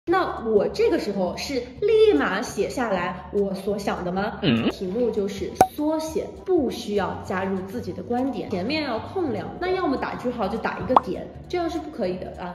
那我这个时候是立马写下来我所想的吗？题目就是缩写，不需要加入自己的观点，前面要空两，那要么打句号就打一个点，这样是不可以的啊。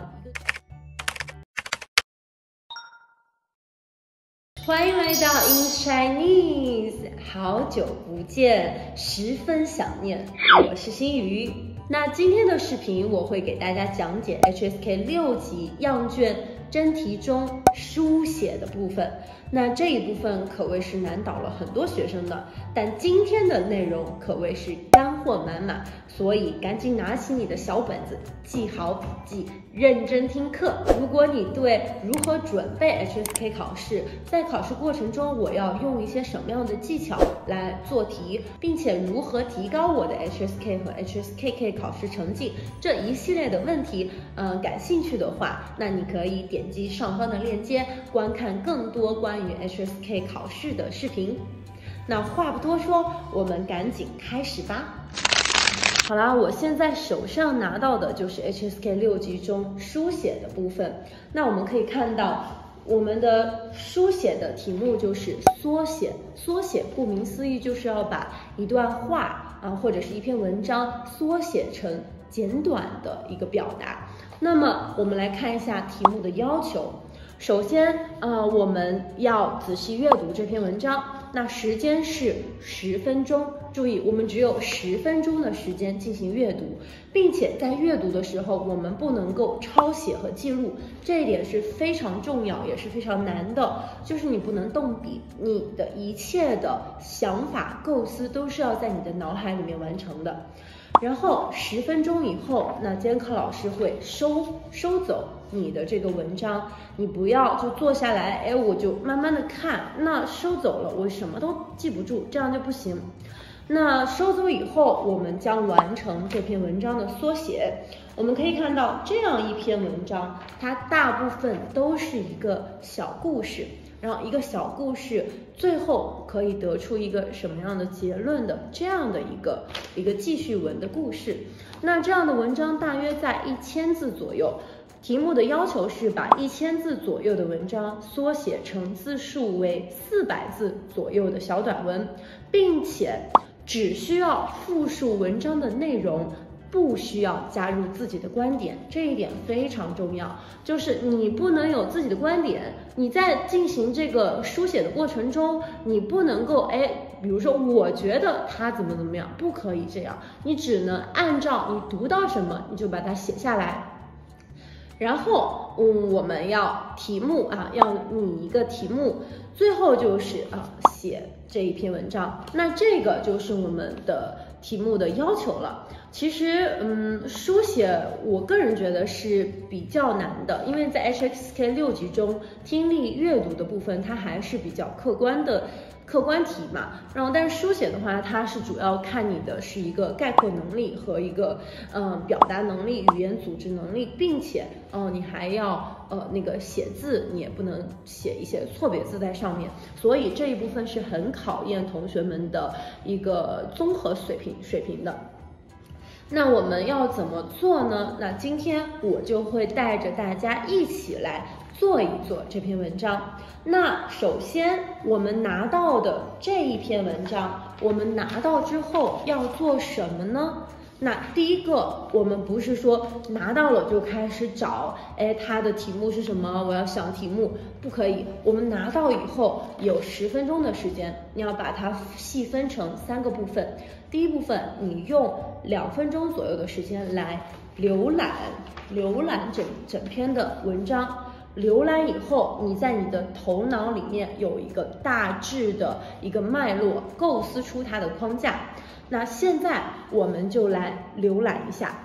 欢迎来到 In Chinese， 好久不见，十分想念，我是新宇。那今天的视频我会给大家讲解 HSK 6级样卷真题中书写的部分。那这一部分可谓是难倒了很多学生的，但今天的内容可谓是干货满满，所以赶紧拿起你的小本子，记好笔记，认真听课。如果你对如何准备 HSK 考试，在考试过程中我要用一些什么样的技巧来做题，并且如何提高我的 HSK 和 HSKK 考试成绩这一系列的问题，感兴趣的话，那你可以点击上方的链接，观看更多关于 HSK 考试的视频。那话不多说，我们赶紧开始吧。好啦，我现在手上拿到的就是 HSK 6级中书写的部分。那我们可以看到，我们的书写的题目就是缩写。缩写顾名思义就是要把一段话或者是一篇文章缩写成简短的一个表达。那么我们来看一下题目的要求。首先我们要仔细阅读这篇文章，那时间是10分钟。注意，我们只有10分钟的时间进行阅读，并且在阅读的时候我们不能够抄写和记录，这一点是非常重要也是非常难的，就是你不能动笔，你的一切的想法构思都是要在你的脑海里面完成的。然后10分钟以后，那监考老师会收走你的这个文章，你不要就坐下来，我就慢慢的看，那收走了我什么都记不住，这样就不行。那收走以后，我们将完成这篇文章的缩写。我们可以看到，这样一篇文章，它大部分都是一个小故事，然后一个小故事最后可以得出一个什么样的结论的这样的一个记叙文的故事。那这样的文章大约在1000字左右。题目的要求是把1000字左右的文章缩写成字数为400字左右的小短文，并且只需要复述文章的内容，不需要加入自己的观点，这一点非常重要，就是你不能有自己的观点，你在进行这个书写的过程中，你不能够比如说我觉得他怎么样，不可以这样，你只能按照你读到什么你就把它写下来。然后我们要题目要拟一个题目，最后就是写这一篇文章。那这个就是我们的题目的要求了。其实书写我个人觉得是比较难的，因为在 HSK 6级中听力阅读的部分它还是比较客观题嘛，然后但是书写的话，它是主要看你的是一个概括能力和一个表达能力、语言组织能力，并且你还要那个写字，你也不能写一些错别字在上面，所以这一部分是很考验同学们的一个综合水平的。那我们要怎么做呢？那今天我就会带着大家一起来做一做这篇文章。那首先我们拿到的这一篇文章，我们拿到之后要做什么呢？那第一个，我们不是说拿到了就开始找，它的题目是什么？我要想题目，不可以。我们拿到以后有10分钟的时间，你要把它细分成3个部分。第一部分，你用2分钟左右的时间来浏览整篇的文章。浏览以后，你在你的头脑里面有一个大致的一个脉络，构思出它的框架。那现在我们就来浏览一下。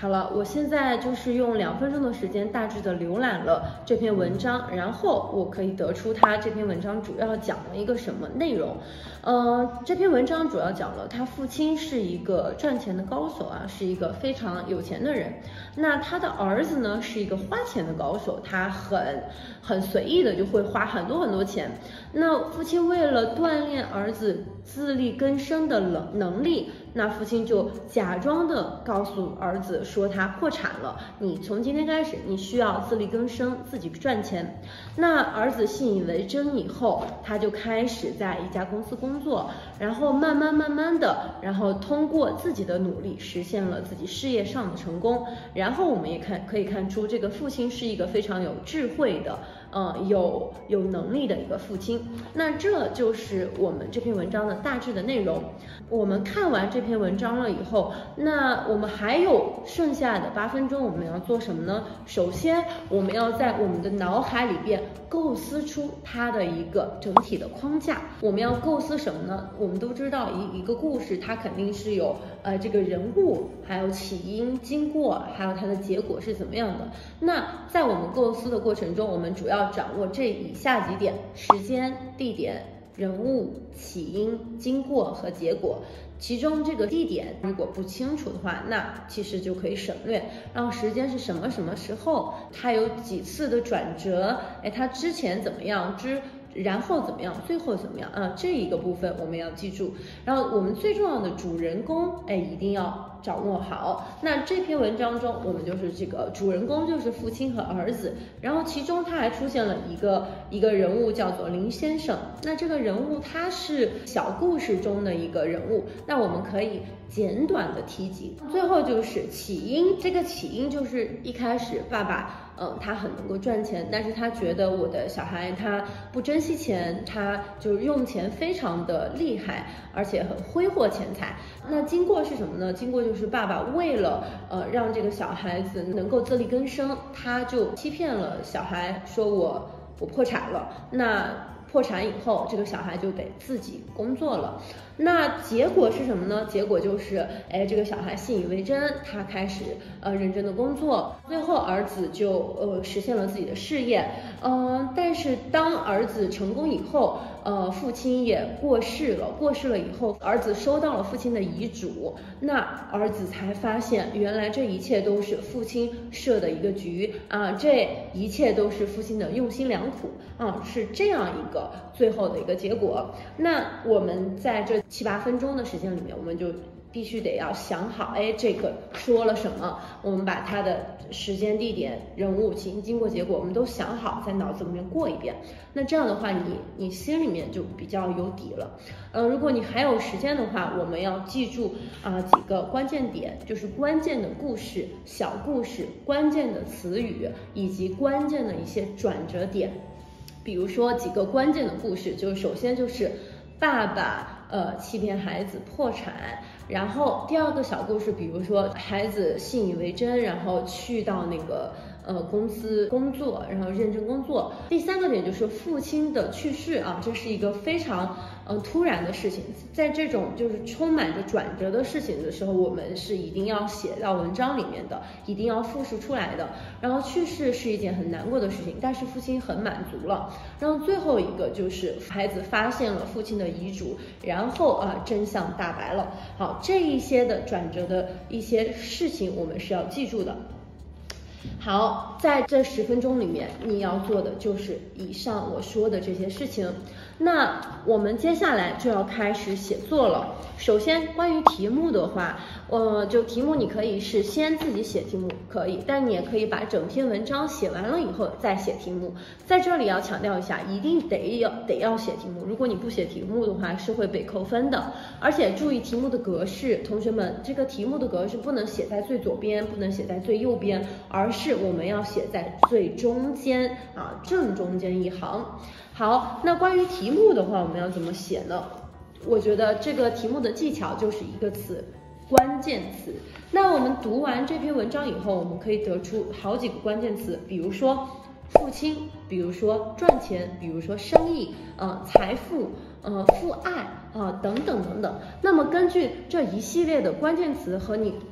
好了，我现在就是用2分钟的时间大致的浏览了这篇文章，然后我可以得出他这篇文章主要讲了一个什么内容。这篇文章主要讲了他父亲是一个赚钱的高手啊，是一个非常有钱的人。那他的儿子呢是一个花钱的高手，他很随意的就会花很多钱。那父亲为了锻炼儿子自力更生的能力，那父亲就假装的告诉儿子说他破产了，你从今天开始你需要自力更生，自己赚钱。那儿子信以为真以后，他就开始在一家公司工作，然后慢慢的，然后通过自己的努力实现了自己事业上的成功。然后我们也可以看出这个父亲是一个非常有智慧的有能力的一个父亲。那这就是我们这篇文章的大致的内容。我们看完这篇文章了以后，那我们还有剩下的8分钟，我们要做什么呢？首先我们要在我们的脑海里边构思出它的一个整体的框架。我们要构思什么呢？我们都知道一个故事它肯定是有这个人物，还有起因经过，还有它的结果是怎么样的。那在我们构思的过程中，我们主要掌握这以下几点：时间、地点、人物、起因、经过和结果。其中这个地点如果不清楚的话，那其实就可以省略。然后时间是什么时候，它有几次的转折，它之前怎么样，然后怎么样，最后怎么样啊？这一个部分我们要记住。然后我们最重要的主人公，一定要掌握好。那这篇文章中，我们就是这个主人公就是父亲和儿子，然后其中他还出现了一个人物叫做林先生。那这个人物他是小故事中的一个人物，那我们可以简短的提及。最后就是起因，这个起因就是一开始爸爸他很能够赚钱，但是他觉得我的小孩他不珍惜钱，他就是用钱非常的厉害，而且很挥霍钱财。那经过是什么呢？经过就是爸爸为了让这个小孩子能够自力更生，他就欺骗了小孩，说我破产了。那破产以后，这个小孩就得自己工作了。那结果是什么呢？结果就是这个小孩信以为真，他开始认真的工作，最后儿子就实现了自己的事业。但是当儿子成功以后，父亲也过世了以后，儿子收到了父亲的遗嘱，那儿子才发现原来这一切都是父亲设的一个局啊，这一切都是父亲的用心良苦啊，是这样一个最后的一个结果。那我们在这7、8分钟的时间里面，我们就必须得要想好，这个说了什么，我们把它的时间、地点、人物、起因、经过、结果，我们都想好，在脑子里面过一遍。那这样的话，你心里面就比较有底了。如果你还有时间的话，我们要记住几个关键点，就是关键的故事、小故事、关键的词语以及关键的一些转折点。比如说几个关键的故事，就是首先就是爸爸欺骗孩子破产，然后第二个小故事，比如说孩子信以为真，然后去到那个公司工作，然后认真工作。第三个点就是父亲的去世啊，这是一个非常突然的事情，在这种就是充满着转折的事情的时候，我们是一定要写到文章里面的，一定要复述出来的。然后去世是一件很难过的事情，但是父亲很满足了。然后最后一个就是孩子发现了父亲的遗嘱，然后真相大白了。好，这一些的转折的一些事情我们是要记住的。好，在这10分钟里面，你要做的就是以上我说的这些事情。那我们接下来就要开始写作了。首先，关于题目的话，就题目你可以是先自己写题目，可以，但你也可以把整篇文章写完了以后再写题目。在这里要强调一下，一定得要写题目，如果你不写题目的话是会被扣分的。而且注意题目的格式，同学们，这个题目的格式不能写在最左边，不能写在最右边，而是我们要写在最中间正中间一行。好，那关于题目的话，我们要怎么写呢？我觉得这个题目的技巧就是一个词，关键词。那我们读完这篇文章以后，我们可以得出好几个关键词，比如说父亲，比如说赚钱，比如说生意，财富，父爱等等等等。那么根据这一系列的关键词和你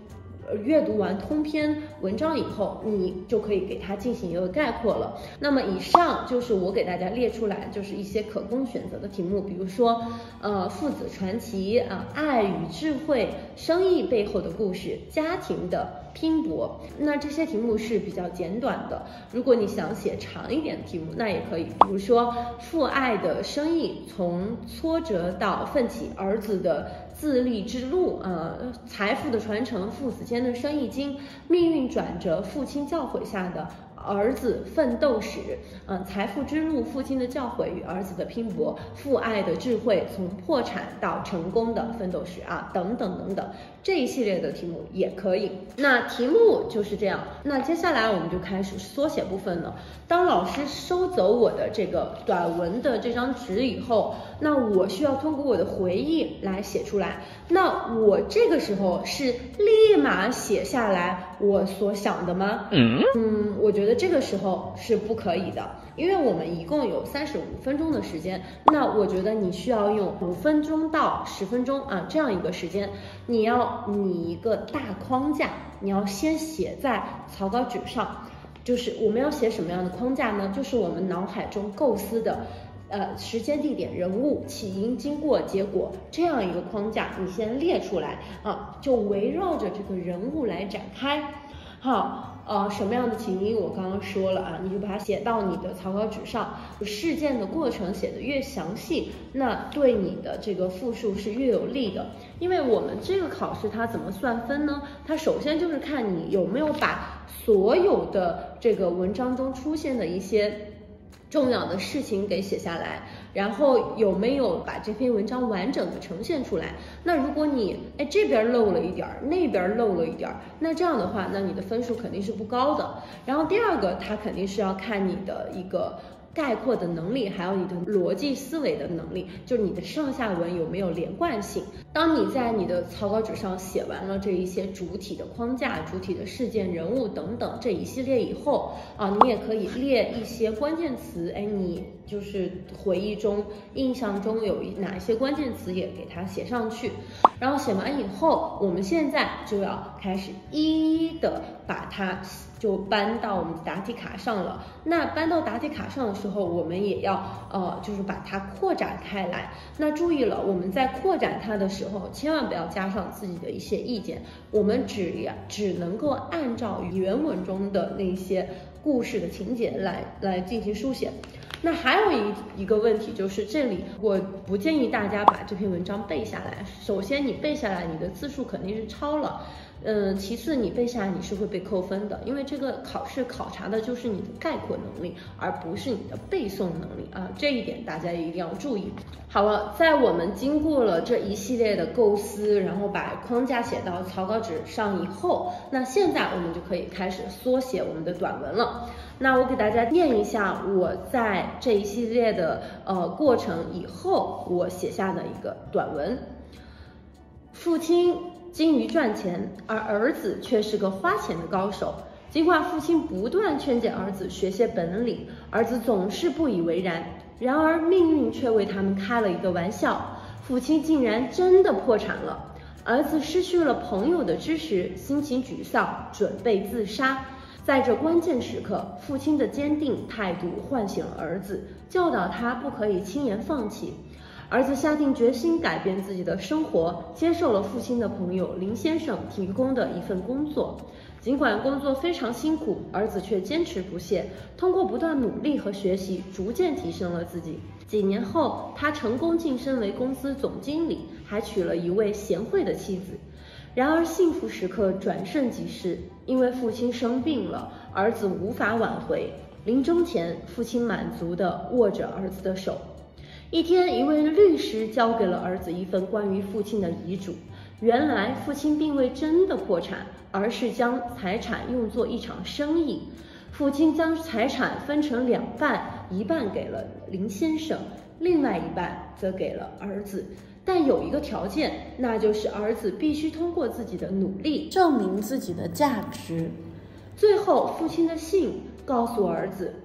阅读完通篇文章以后，你就可以给它进行一个概括了。那么以上就是我给大家列出来，就是一些可供选择的题目，比如说父子传奇爱与智慧、生意背后的故事、家庭的拼搏。那这些题目是比较简短的，如果你想写长一点的题目，那也可以，比如说父爱的生意从挫折到奋起，儿子的自立之路，财富的传承，父子间的生意经，命运转折，父亲教诲下的儿子奋斗史，财富之路，父亲的教诲与儿子的拼搏，父爱的智慧，从破产到成功的奋斗史等等等等，这一系列的题目也可以。那题目就是这样。那接下来我们就开始缩写部分了。当老师收走我的这个短文的这张纸以后，那我需要通过我的回忆来写出来。那我这个时候是立马写下来我所想的吗？我觉得这个时候是不可以的，因为我们一共有35分钟的时间，那我觉得你需要用5分钟到10分钟这样一个时间，你要拟一个大框架，你要先写在草稿纸上。就是我们要写什么样的框架呢？就是我们脑海中构思的时间、地点、人物、起因、经过、结果这样一个框架，你先列出来就围绕着这个人物来展开。好，什么样的起因我刚刚说了你就把它写到你的草稿纸上，事件的过程写得越详细，那对你的这个复述是越有利的。因为我们这个考试它怎么算分呢？它首先就是看你有没有把所有的这个文章中出现的一些重要的事情给写下来，然后有没有把这篇文章完整的呈现出来。那如果你这边漏了一点，那边漏了一点，那这样的话，那你的分数肯定是不高的。然后第二个，它肯定是要看你的一个概括的能力，还有你的逻辑思维的能力，就是你的上下文有没有连贯性。当你在你的草稿纸上写完了这一些主体的框架、主体的事件、人物等等这一系列以后你也可以列一些关键词，你就是回忆中、印象中有哪一些关键词也给它写上去。然后写完以后，我们现在就要开始一一的把它就搬到我们的答题卡上了。那搬到答题卡上的时候，我们也要就是把它扩展开来。那注意了，我们在扩展它的时候，千万不要加上自己的一些意见，我们只能够按照原文中的那些故事的情节来进行书写。那还有一个问题，就是这里我不建议大家把这篇文章背下来。首先你背下来，你的字数肯定是超了，其次你背下来你是会被扣分的，因为这个考试考察的就是你的概括能力，而不是你的背诵能力这一点大家一定要注意。好了，在我们经过了这一系列的构思，然后把框架写到草稿纸上以后，那现在我们就可以开始缩写我们的短文了。那我给大家念一下我在这一系列的过程以后我写下的一个短文。父亲精于赚钱，而儿子却是个花钱的高手。尽管父亲不断劝诫儿子学些本领，儿子总是不以为然。然而命运却为他们开了一个玩笑，父亲竟然真的破产了。儿子失去了朋友的支持，心情沮丧，准备自杀。在这关键时刻，父亲的坚定态度唤醒了儿子，教导他不可以轻言放弃。儿子下定决心改变自己的生活，接受了父亲的朋友林先生提供的一份工作。尽管工作非常辛苦，儿子却坚持不懈，通过不断努力和学习，逐渐提升了自己。几年后，他成功晋升为公司总经理，还娶了一位贤惠的妻子。然而幸福时刻转瞬即逝，因为父亲生病了，儿子无法挽回。临终前，父亲满足地握着儿子的手。一天，一位律师交给了儿子一份关于父亲的遗嘱。原来父亲并未真的破产，而是将财产用作一场生意。父亲将财产分成2半，一半给了林先生，另外一半则给了儿子。但有一个条件，那就是儿子必须通过自己的努力证明自己的价值。最后，父亲的信告诉儿子，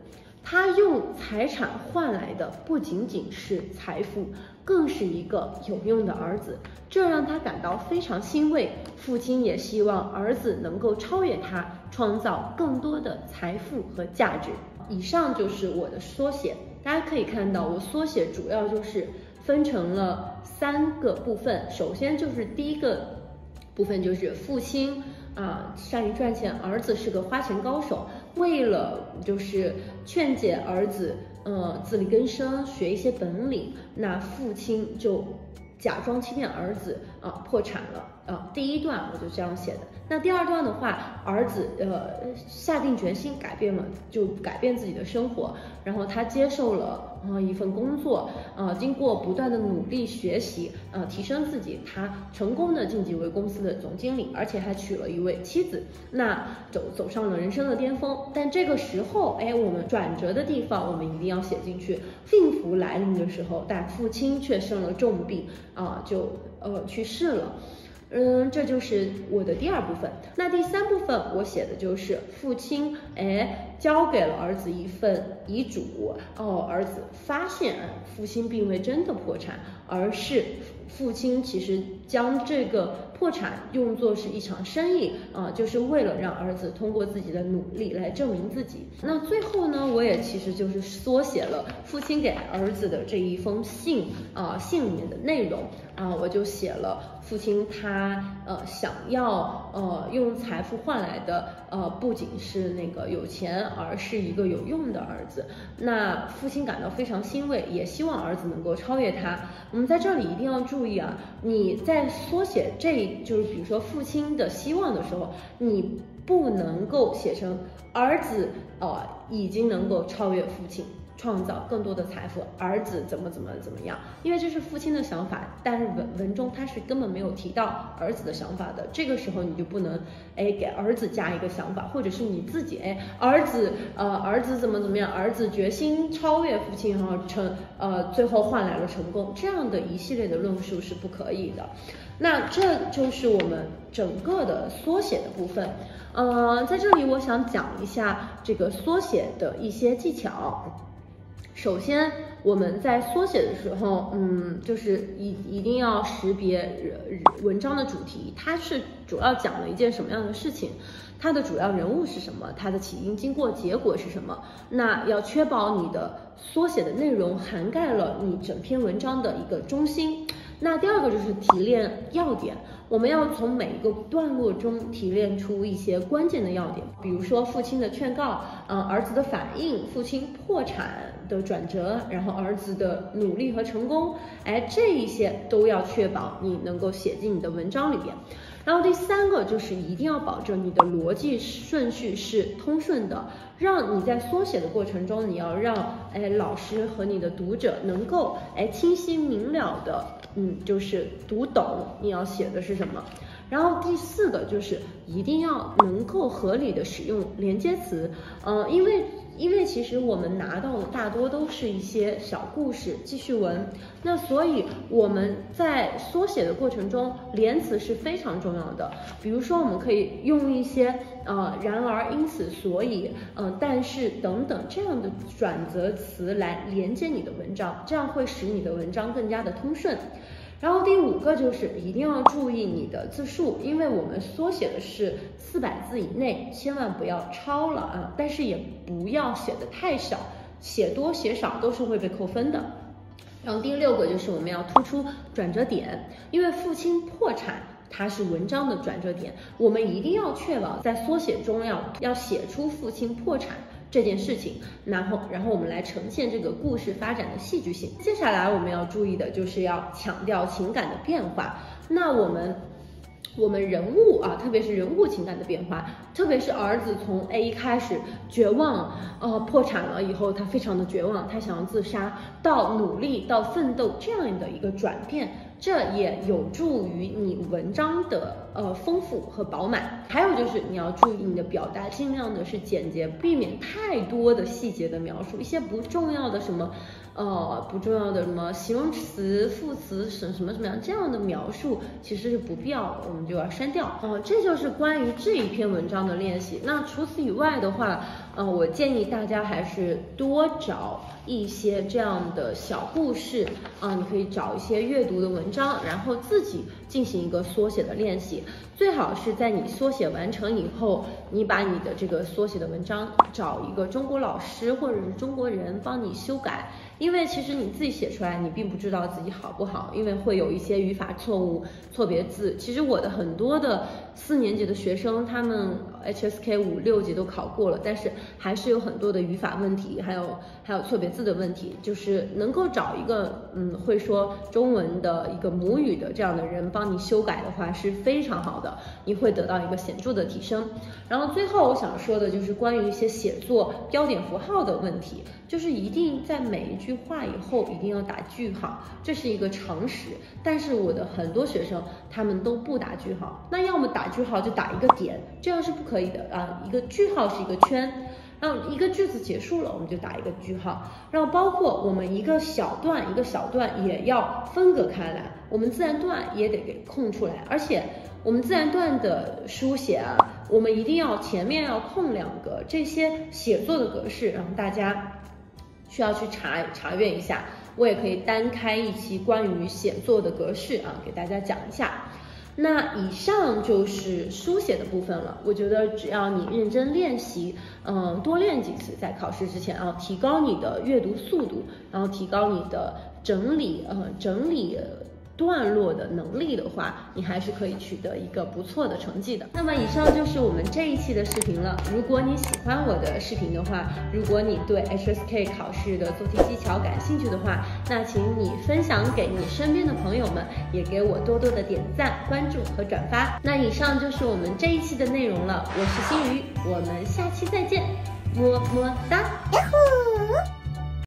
他用财产换来的不仅仅是财富，更是一个有用的儿子，这让他感到非常欣慰。父亲也希望儿子能够超越他，创造更多的财富和价值。以上就是我的缩写，大家可以看到，我缩写主要就是分成了3个部分。首先就是第一个部分就是父亲善于赚钱，儿子是个花钱高手。为了就是劝解儿子自力更生，学一些本领，那父亲就假装欺骗儿子破产了第一段我就这样写的。那第二段的话，儿子下定决心改变自己的生活，然后他接受了一份工作经过不断的努力学习提升自己，他成功的晋级为公司的总经理，而且还娶了一位妻子，那走上了人生的巅峰。但这个时候我们转折的地方我们一定要写进去。幸福来临的时候，但父亲却生了重病就去世了。这就是我的第二部分。那第3部分我写的就是父亲交给了儿子一份遗嘱儿子发现父亲并未真的破产，而是父亲其实将这个破产用作是一场生意就是为了让儿子通过自己的努力来证明自己。那最后呢，我也其实就是缩写了父亲给儿子的这一封信信里面的内容我就写了父亲他想要用财富换来的不仅是那个有钱，而是一个有用的儿子。那父亲感到非常欣慰，也希望儿子能够超越他。我们在这里一定要注意你在缩写就是比如说父亲的希望的时候，你不能够写成儿子已经能够超越父亲，创造更多的财富，儿子怎么样，因为这是父亲的想法，但是文中他是根本没有提到儿子的想法的。这个时候你就不能给儿子加一个想法，或者是你自己儿子怎么样，儿子决心超越父亲最后换来了成功，这样的一系列的论述是不可以的。那这就是我们整个的缩写的部分。在这里我想讲一下这个缩写的一些技巧。首先我们在缩写的时候就是一定要识别文章的主题，它是主要讲了一件什么样的事情，它的主要人物是什么，它的起因经过结果是什么。那要确保你的缩写的内容涵盖了你整篇文章的一个中心。那第二个就是提炼要点，我们要从每一个段落中提炼出一些关键的要点，比如说父亲的劝告儿子的反应，父亲破产的转折，然后儿子的努力和成功这一些都要确保你能够写进你的文章里边。然后第3个就是一定要保证你的逻辑顺序是通顺的，让你在缩写的过程中，你要让老师和你的读者能够清晰明了的就是读懂你要写的是什么。然后第4个就是一定要能够合理的使用连接词因为其实我们拿到的大多都是一些小故事记叙文，那所以我们在缩写的过程中，连词是非常重要的。比如说我们可以用一些然而因此所以但是等等这样的转折词来连接你的文章，这样会使你的文章更加的通顺。然后第5个就是一定要注意你的字数，因为我们缩写的是400字以内，千万不要超了但是也不要写的太少，写多写少都是会被扣分的。然后第6个就是我们要突出转折点，因为父亲破产它是文章的转折点，我们一定要确保在缩写中要写出父亲破产这件事情，然后我们来呈现这个故事发展的戏剧性。接下来我们要注意的就是要强调情感的变化。那我们人物特别是人物情感的变化，特别是儿子从一开始绝望破产了以后，他非常的绝望，他想要自杀，到努力到奋斗这样的一个转变，这也有助于你文章的丰富和饱满。还有就是你要注意你的表达尽量的是简洁，避免太多的细节的描述，一些不重要的什么形容词副词什么样这样的描述其实是不必要的，我们就要删掉这就是关于这一篇文章的练习。那除此以外的话我建议大家还是多找一些这样的小故事你可以找一些阅读的文章，然后自己进行一个缩写的练习。最好是在你缩写完成以后，你把你的这个缩写的文章找一个中国老师或者是中国人帮你修改，因为其实你自己写出来，你并不知道自己好不好，因为会有一些语法错误、错别字。其实我的很多的4年级的学生，他们 HSK 5、6级都考过了，但是还是有很多的语法问题，还有错别字的问题。就是能够找一个会说中文的一个母语的这样的人帮你修改的话，是非常好的，你会得到一个显著的提升。然后最后我想说的就是关于一些写作标点符号的问题，就是一定在每一句话以后一定要打句号，这是一个常识。但是我的很多学生他们都不打句号，那要么打句号就打一个点，这样是不可以的啊。一个句号是一个圈，然后一个句子结束了我们就打一个句号，然后包括我们一个小段也要分隔开来，我们自然段也得给空出来，而且我们自然段的书写我们一定要前面要空2个，这些写作的格式，然后大家需要去查阅一下。我也可以单开一期关于写作的格式给大家讲一下。那以上就是书写的部分了，我觉得只要你认真练习，多练几次，在考试之前提高你的阅读速度，然后提高你的整理段落的能力的话，你还是可以取得一个不错的成绩的。那么以上就是我们这一期的视频了。如果你喜欢我的视频的话，如果你对 HSK 考试的做题技巧感兴趣的话，那请你分享给你身边的朋友们，也给我多多的点赞、关注和转发。那以上就是我们这一期的内容了，我是心瑜，我们下期再见，么么哒，呀呼。